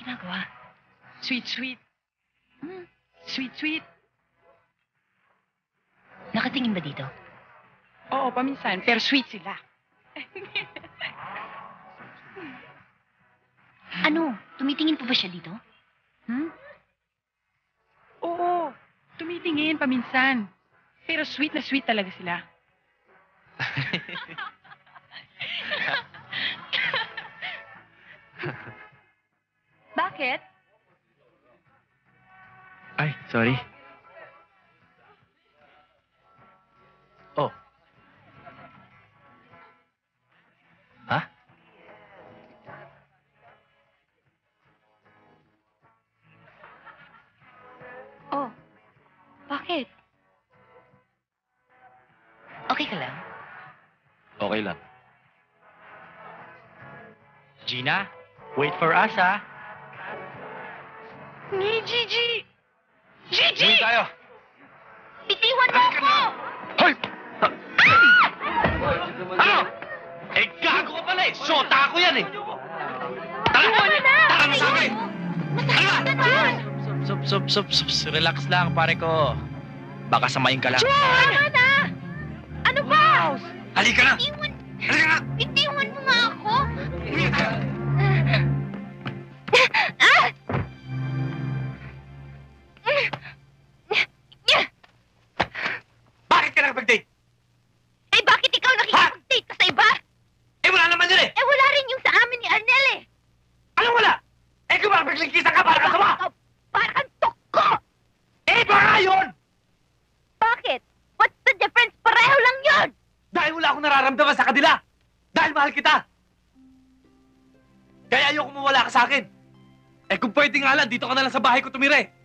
ginagawa? Sweet, sweet. Sweet, sweet. Nakatingin ba dito? Oo, paminsan. Pero sweet sila. Ano? Tumitingin pa ba siya dito? Oo. Tumitingin paminsan. Pero sweet na sweet talaga sila. Bakit? Ay, sorry. Oh. Ha? Oh. Bakit? Okay ka lang? Okay lang. Gina, wait for us, ha? Ni Gigi! Gigi! Uwi tayo! Bitiwan mo ako! Hoy! Ano? Eh, gago ka pala eh! Sota ako yan eh! Tara! Tara na sa akin! Nasaktan ka na! Relax lang, pare ko. Baka samayin ka lang. Tama na! Ano ba? Halika na! Bitiwan, Halika na! bitiwan mo nga ako! Bakit ka nakapag-date? Eh, bakit ikaw nakikipag-date ka sa iba? Eh, wala naman yun eh! Eh, wala rin yung sa amin ni Arnel eh! Anong wala? Eh, kung makapagligkisan ka, para ka sama! Para kang toko! Eh, baka yun! Bakit? What's the difference? Pareho lang yun! Dahil wala akong nararamdaman sa kanila! Dahil mahal kita! Kaya ayoko mawala ka sa akin! Eh, kung pwede nga lang, dito ka na lang sa bahay ko tumire!